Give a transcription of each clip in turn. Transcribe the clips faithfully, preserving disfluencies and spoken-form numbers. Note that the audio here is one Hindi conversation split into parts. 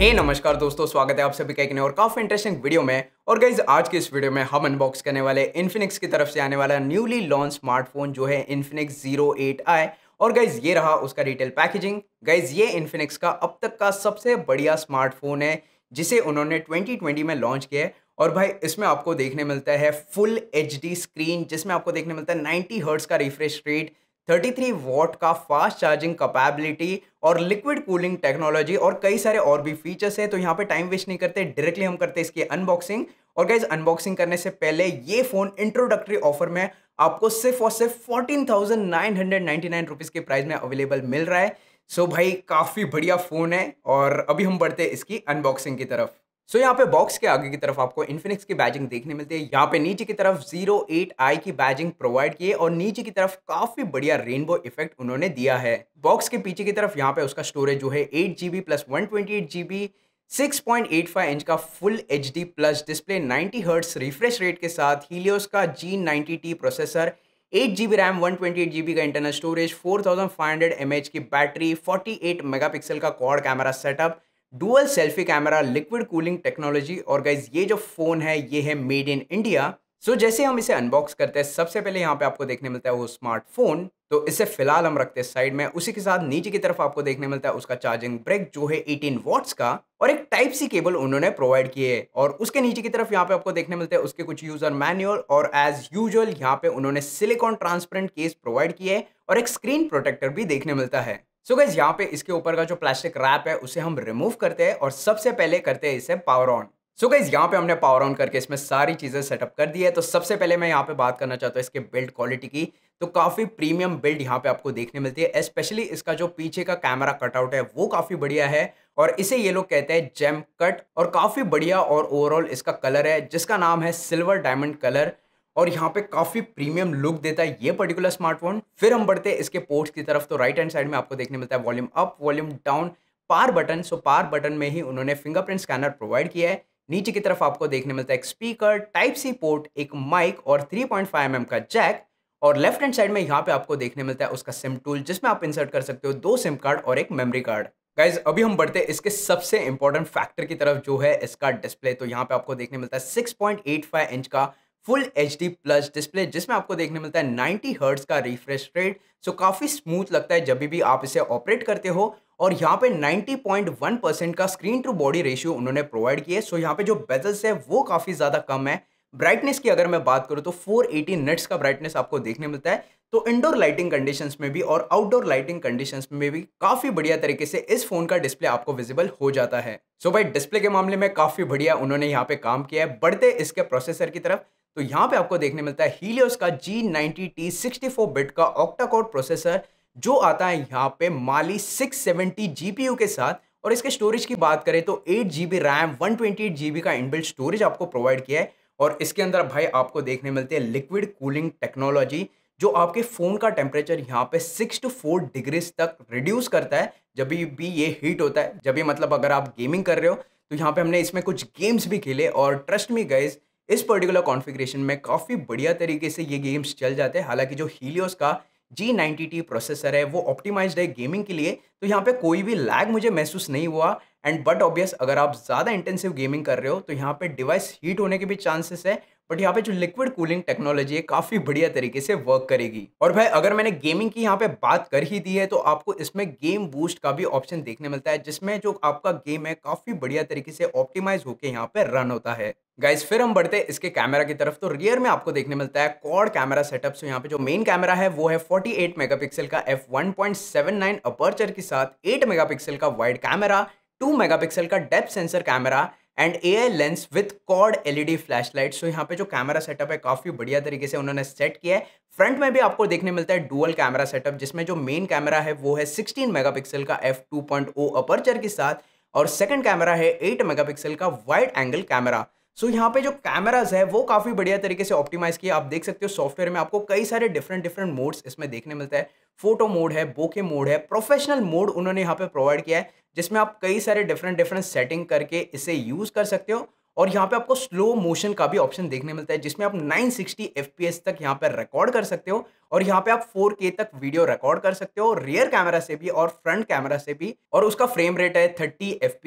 हे hey, नमस्कार दोस्तों, स्वागत है आप सभी का एक नए और काफी इंटरेस्टिंग वीडियो में। और गाइज आज की इस वीडियो में हम अनबॉक्स करने वाले इन्फिनिक्स की तरफ से आने वाला न्यूली लॉन्च स्मार्टफोन जो है इन्फिनिक्स ज़ीरो एट आई। और गाइज ये रहा उसका रिटेल पैकेजिंग। गाइज ये इन्फिनिक्स का अब तक का सबसे बढ़िया स्मार्टफोन है जिसे उन्होंने ट्वेंटी ट्वेंटी में लॉन्च किया है। और भाई इसमें आपको देखने मिलता है फुल एच डी स्क्रीन, जिसमें आपको देखने मिलता है नाइंटी हर्ट्ज का refresh rate, thirty three watt का फास्ट चार्जिंग कैपेबिलिटी और लिक्विड कूलिंग टेक्नोलॉजी और कई सारे और भी फीचर्स है। तो यहाँ पे टाइम वेस्ट नहीं करते, डायरेक्टली हम करते हैं इसकी अनबॉक्सिंग। और गाइज अनबॉक्सिंग करने से पहले ये फोन इंट्रोडक्टरी ऑफर में आपको सिर्फ और सिर्फ fourteen thousand nine hundred ninety nine rupees के प्राइस में अवेलेबल मिल रहा है। सो भाई काफी बढ़िया फोन है और अभी हम बढ़ते हैं इसकी अनबॉक्सिंग की तरफ। सो so, यहाँ पे बॉक्स के आगे की तरफ आपको इन्फिनिक्स की बैजिंग देखने मिलती है। यहाँ पे नीचे की तरफ ज़ीरो एट आई की बैजिंग प्रोवाइड की है और नीचे की तरफ काफी बढ़िया रेनबो इफेक्ट उन्होंने दिया है। बॉक्स के पीछे की तरफ यहाँ पे उसका स्टोरेज जो है eight GB plus one twenty eight GB, six point eight five inch का full H D plus display, ninety hertz refresh rate के साथ हीलियोस का G ninety T processor, eight GB RAM, one twenty eight GB का internal storage, four thousand five hundred M H की बैटरी, फोर्टी एट मेगापिक्सल का quad camera setup, dual selfie camera, liquid cooling technology. और गाइज ये जो फोन है ये है मेड इन इंडिया। सो जैसे हम इसे अनबॉक्स करते हैं सबसे पहले यहाँ पे आपको देखने मिलता है वो स्मार्टफोन, तो इसे फिलहाल हम रखते हैं साइड में। उसी के साथ नीचे की तरफ आपको देखने मिलता है उसका चार्जिंग ब्रेक जो है एटीन वॉट्स का और एक टाइप सी केबल उन्होंने प्रोवाइड की है। और उसके नीचे की तरफ यहाँ पे आपको देखने मिलते हैं उसके कुछ यूजर मैनुअल और एज यूजुअल यहाँ पे उन्होंने सिलिकॉन ट्रांसपेरेंट केस प्रोवाइड किया है और एक स्क्रीन प्रोटेक्टर भी देखने मिलता है। सो गाइस यहाँ पे इसके ऊपर का जो प्लास्टिक रैप है उसे हम रिमूव करते हैं और सबसे पहले करते हैं इसे पावर ऑन। सो गाइस यहाँ पे हमने पावर ऑन करके इसमें सारी चीजें सेटअप कर दी है। तो सबसे पहले मैं यहाँ पे बात करना चाहता हूँ इसके बिल्ड क्वालिटी की। तो काफी प्रीमियम बिल्ड यहाँ पे आपको देखने मिलती है। स्पेशली इसका जो पीछे का कैमरा कटआउट है वो काफी बढ़िया है और इसे ये लोग कहते हैं जेम कट। और काफी बढ़िया और ओवरऑल इसका कलर है जिसका नाम है सिल्वर डायमंड कलर और यहाँ पे काफी प्रीमियम लुक देता है ये पर्टिकुलर स्मार्टफोन। फिर हम बढ़ते हैं इसके पोर्ट्स की तरफ। तो राइट हैंड साइड में आपको देखने मिलता है volume up, volume down, power button. So power button में ही उन्होंने फिंगरप्रिंट स्कैनर प्रोवाइड किया है। नीचे की तरफ आपको देखने मिलता है एक स्पीकर, टाइप सी पोर्ट, एक माइक और three point five M M का जैक। और लेफ्ट हैंड साइड में यहाँ पे आपको देखने मिलता है उसका सिम टूल जिसमें आप इंसर्ट कर सकते हो दो सिम कार्ड और एक मेमोरी कार्ड। गाइज अभी हम बढ़ते हैं इसके सबसे इंपॉर्टेंट फैक्टर की तरफ जो है इसका डिस्प्ले। तो यहाँ पे आपको देखने मिलता है six point eight five inch का full H D plus display जिसमें आपको देखने मिलता है नाइंटी हर्ट्ज का रिफ्रेश रेट। सो काफी स्मूथ लगता है जब भी आप इसे ऑपरेट करते हो। और यहाँ पे नाइंटी पॉइंट वन परसेंट का स्क्रीन टू बॉडी रेशियो उन्होंने प्रोवाइड किया है। सो यहाँ पे जो बेजल्स है वो काफी ज्यादा कम है। ब्राइटनेस की अगर मैं बात करूँ तो फोर एटी निट्स का ब्राइटनेस आपको देखने मिलता है। तो इंडोर लाइटिंग कंडीशंस में भी और आउटडोर लाइटिंग कंडीशंस में भी काफी बढ़िया तरीके से इस फोन का डिस्प्ले आपको विजिबल हो जाता है। सो भाई डिस्प्ले के मामले में काफी बढ़िया उन्होंने यहाँ पे काम किया है। बढ़ते इसके प्रोसेसर की तरफ। तो यहाँ पे आपको देखने मिलता है हीलियोस का G ninety T sixty four bit का ऑक्टा कोर प्रोसेसर जो आता है यहाँ पे माली सिक्स सेवेंटी जीपीयू के साथ। और इसके स्टोरेज की बात करें तो eight GB RAM, one twenty eight GB का इनबिल्ट स्टोरेज आपको प्रोवाइड किया है। और इसके अंदर भाई आपको देखने मिलती है लिक्विड कूलिंग टेक्नोलॉजी जो आपके फोन का टेम्परेचर यहाँ पे सिक्स टू फोर डिग्रीज तक रिड्यूस करता है जब भी ये हीट होता है। जब भी मतलब अगर आप गेमिंग कर रहे हो तो यहाँ पे हमने इसमें कुछ गेम्स भी खेले और ट्रस्ट मी गाइस इस पर्टिकुलर कॉन्फ़िगरेशन में काफ़ी बढ़िया तरीके से ये गेम्स चल जाते हैं। हालांकि जो हीलियोस का जी नाइंटी टी प्रोसेसर है वो ऑप्टिमाइज्ड है गेमिंग के लिए, तो यहाँ पे कोई भी लैग मुझे महसूस नहीं हुआ। एंड बट ऑब्वियस अगर आप ज़्यादा इंटेंसिव गेमिंग कर रहे हो तो यहाँ पे डिवाइस हीट होने के भी चांसेस है। बट यहाँ पे जो लिक्विड कूलिंग टेक्नोलॉजी है काफ़ी बढ़िया तरीके से वर्क करेगी। और भाई अगर मैंने गेमिंग की यहाँ पे बात कर ही दी है तो आपको इसमें गेम बूस्ट का भी ऑप्शन देखने मिलता है जिसमें जो आपका गेम है काफ़ी बढ़िया तरीके से ऑप्टिमाइज होकर यहाँ पे रन होता है। गाइस फिर हम बढ़ते हैं इसके कैमरा की तरफ। तो रियर में आपको देखने मिलता है क्वाड कैमरा सेटअप। सो यहाँ पे जो मेन कैमरा है वो है फोर्टी एट मेगापिक्सल का F one point seven nine aperture के साथ एट मेगापिक्सल का वाइड कैमरा, टू मेगापिक्सल का depth sensor camera and AI lens with quad LED flashlight. So यहाँ पे जो कैमरा सेटअप है काफी बढ़िया तरीके से उन्होंने सेट किया है। फ्रंट में भी आपको देखने मिलता है डुअल कैमरा सेटअप जिसमें जो मेन कैमरा है वो है सिक्सटीन मेगापिक्सल का F two point O aperture के साथ और सेकंड कैमरा है एट मेगापिक्सल का wide angle camera. So so, यहाँ पे जो कैमराज है वो काफी बढ़िया तरीके से ऑप्टिमाइज किया। आप देख सकते हो सॉफ्टवेयर में आपको कई सारे डिफरेंट डिफरेंट मोड्स इसमें देखने मिलता है। फोटो मोड है, बोके मोड है, प्रोफेशनल मोड उन्होंने यहाँ पे प्रोवाइड किया है जिसमें आप कई सारे डिफरेंट डिफरेंट सेटिंग करके इसे यूज कर सकते हो। और यहाँ पे आपको स्लो मोशन का भी ऑप्शन देखने मिलता है जिसमें आप nine sixty F P S तक यहाँ पे रिकॉर्ड कर सकते हो और यहाँ पे आप फोर के तक वीडियो रिकॉर्ड कर सकते हो रियर कैमरा से भी और फ्रंट कैमरा से भी। और उसका फ्रेम रेट है thirty F P S.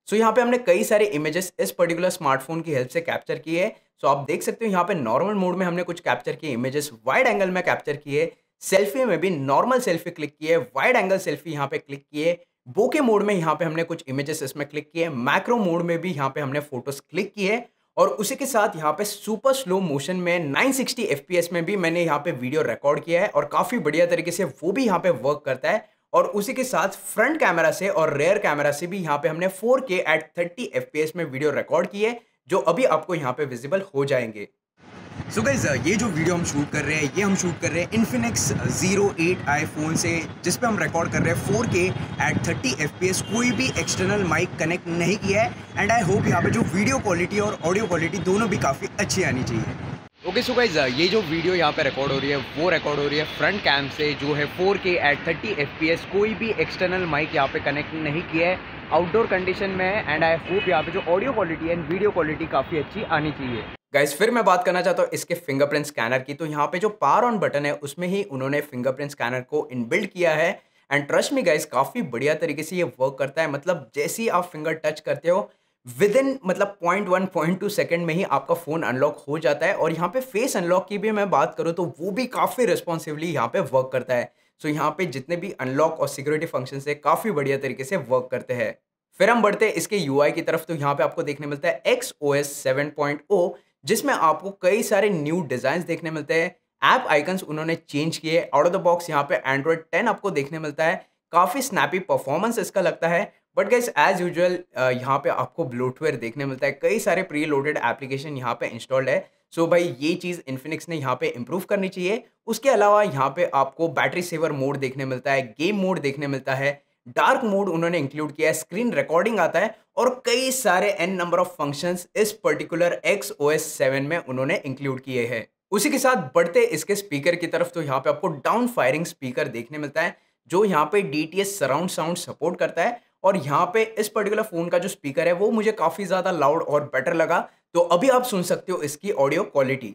So यहाँ पे हमने कई सारे इमेजेस इस पर्टिकुलर स्मार्टफोन की हेल्प से कैप्चर किए हैं। सो आप देख सकते हो यहाँ पे नॉर्मल मोड में हमने कुछ कैप्चर किए इमेजेस, वाइड एंगल में कैप्चर किए, सेल्फी में भी नॉर्मल सेल्फी क्लिक किए, वाइड एंगल सेल्फी यहाँ पे क्लिक किए, बोके मोड में यहाँ पे हमने कुछ इमेजेस इसमें क्लिक किए, मैक्रो मोड में भी यहाँ पे हमने फोटोज क्लिक किए और उसी के साथ यहाँ पे सुपर स्लो मोशन में नाइन सिक्सटी एफपीएस में भी मैंने यहाँ पे वीडियो रिकॉर्ड किया है और काफी बढ़िया तरीके से वो भी यहाँ पे वर्क करता है। और उसी के साथ फ्रंट कैमरा से और रेयर कैमरा से भी यहाँ पे हमने four K at thirty FPS में वीडियो रिकॉर्ड की है, जो अभी आपको यहाँ पे विजिबल हो जाएंगे। सो so गाइज, ये जो वीडियो हम शूट कर रहे हैं ये हम शूट कर रहे हैं Infinix zero eight I phone से, जिस पे हम रिकॉर्ड कर रहे हैं four K at thirty FPS. कोई भी एक्सटर्नल माइक कनेक्ट नहीं किया है एंड आई होप यहाँ पे जो वीडियो क्वालिटी और ऑडियो क्वालिटी दोनों भी काफ़ी अच्छी आनी चाहिए। ओके सो गाइज, ये जो वीडियो यहाँ पे रिकॉर्ड हो रही है वो रिकॉर्ड हो रही है फ्रंट कैम से, जो है four K at thirty FPS. कोई भी एक्सटर्नल माइक यहाँ पे कनेक्ट नहीं किया है, आउटडोर कंडीशन में है एंड आई होप यहाँ पे जो audio quality and video quality काफ़ी अच्छी आनी चाहिए। गाइस, फिर मैं बात करना चाहता हूँ इसके फिंगरप्रिंट स्कैनर की। तो यहाँ पे जो पावर ऑन बटन है उसमें ही उन्होंने फिंगरप्रिंट स्कैनर को इनबिल्ड किया है एंड ट्रस्ट मी गाइस, काफ़ी बढ़िया तरीके से ये वर्क करता है। मतलब जैसे ही आप फिंगर टच करते हो विद इन मतलब point one point two second में ही आपका फ़ोन अनलॉक हो जाता है। और यहाँ पे फेस अनलॉक की भी मैं बात करूँ तो वो भी काफ़ी रिस्पॉन्सिवली यहाँ पे वर्क करता है। सो यहाँ पे जितने भी अनलॉक और सिक्योरिटी फंक्शन है काफ़ी बढ़िया तरीके से वर्क करते हैं। फिर हम बढ़ते हैं इसके यूआई की तरफ। तो यहाँ पे आपको देखने मिलता है X O S seven point O, जिसमें आपको कई सारे न्यू डिजाइन देखने मिलते हैं। ऐप आइकन्स उन्होंने चेंज किए। आउट ऑफ द बॉक्स यहाँ पे एंड्रॉइड टेन आपको देखने मिलता है। काफ़ी स्नैपी परफॉर्मेंस इसका लगता है। बट गाइस, एज यूजुअल यहाँ पे आपको ब्लोटवेयर देखने मिलता है। कई सारे प्री लोडेड एप्लीकेशन यहाँ पे इंस्टॉल्ड है। सो so भाई, ये चीज़ इन्फिनिक्स ने यहाँ पे इम्प्रूव करनी चाहिए। उसके अलावा यहाँ पे आपको बैटरी सेवर मोड देखने मिलता है, गेम मोड देखने मिलता है, डार्क मोड उन्होंने इंक्लूड किया है, स्क्रीन रिकॉर्डिंग आता है और कई सारे एन नंबर ऑफ फंक्शंस इस particular X O S seven में उन्होंने इंक्लूड किए हैं। उसी के साथ बढ़ते इसके स्पीकर की तरफ। तो यहाँ पे आपको डाउन फायरिंग स्पीकर देखने मिलता है, जो यहाँ पे D T S surround sound support करता है। और यहाँ पे इस पर्टिकुलर फोन का जो स्पीकर है वो मुझे काफी ज्यादा लाउड और बेटर लगा। तो अभी आप सुन सकते हो इसकी audio quality.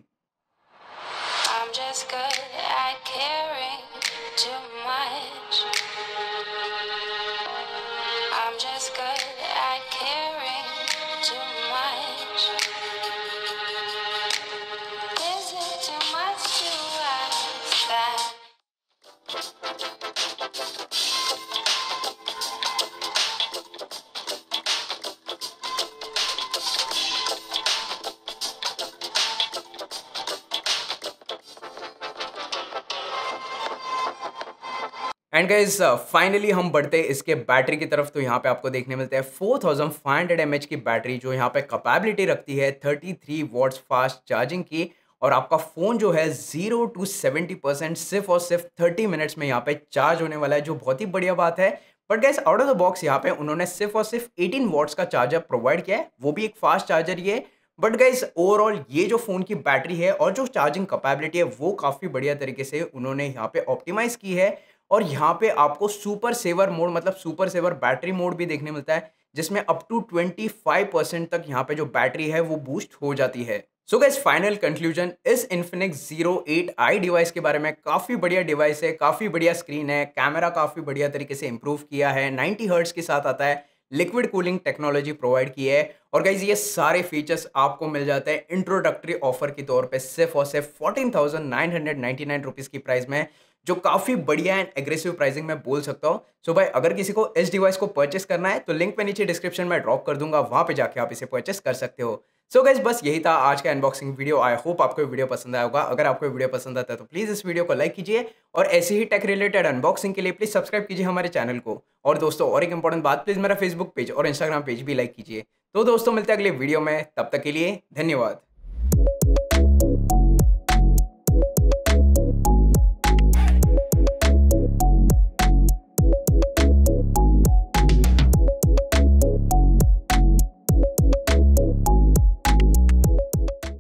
And guys, finally हम बढ़ते इसके बैटरी की तरफ। तो यहाँ पे आपको देखने मिलते हैं four thousand five hundred M H की बैटरी, जो यहाँ पे कैपेबिलिटी रखती है thirty three watts fast charging की। और आपका फ़ोन जो है ज़ीरो टू सेवेंटी परसेंट सिर्फ और सिर्फ थर्टी मिनट्स में यहाँ पे चार्ज होने वाला है, जो बहुत ही बढ़िया बात है। But guys, out of the box यहाँ पे उन्होंने सिर्फ और सिर्फ एटीन वॉट्स का चार्जर प्रोवाइड किया है, वो भी एक फास्ट चार्जर ही है। बट गाइज, ओवरऑल ये जो फ़ोन की बैटरी है और जो चार्जिंग कैपेबिलिटी है वो काफ़ी बढ़िया तरीके से उन्होंने यहाँ पे ऑप्टिमाइज की है। और यहाँ पे आपको सुपर सेवर मोड मतलब सुपर सेवर बैटरी मोड भी देखने मिलता है, जिसमें up to twenty five percent तक यहाँ पे जो बैटरी है वो बूस्ट हो जाती है। सो गाइस, फाइनल कंक्लूजन, इस Infinix zero eight I device के बारे में, काफ़ी बढ़िया डिवाइस है, काफ़ी बढ़िया स्क्रीन है, कैमरा काफ़ी बढ़िया तरीके से इंप्रूव किया है, नाइंटी हर्ट्ज के साथ आता है, लिक्विड कूलिंग टेक्नोलॉजी प्रोवाइड की है। और गाइज, ये सारे फीचर्स आपको मिल जाते हैं इंट्रोडक्टरी ऑफर के तौर पे सिर्फ और सिर्फ fourteen thousand nine hundred ninety nine rupees की प्राइस में, जो काफ़ी बढ़िया एंड एग्रेसिव प्राइसिंग में बोल सकता हूँ। सो भाई, अगर किसी को इस डिवाइस को परचेस करना है तो लिंक पे नीचे डिस्क्रिप्शन में ड्रॉप कर दूंगा, वहाँ पे जाके आप इसे परचेस कर सकते हो। सो गाइस, बस यही था आज का अनबॉक्सिंग वीडियो। आई होप आपको वीडियो पसंद आया होगा। अगर आपको वीडियो पसंद आता है तो प्लीज़ इस वीडियो को लाइक कीजिए और ऐसे ही टेक रिलेटेड अनबॉक्सिंग के लिए प्लीज़ सब्सक्राइब कीजिए हमारे चैनल को। और दोस्तों, और एक इंपॉर्टेंट बात, प्लीज़ मेरा फेसबुक पेज और इंस्टाग्राम पेज भी लाइक कीजिए। तो दोस्तों, मिलते हैं अगले वीडियो में, तब तक के लिए धन्यवाद।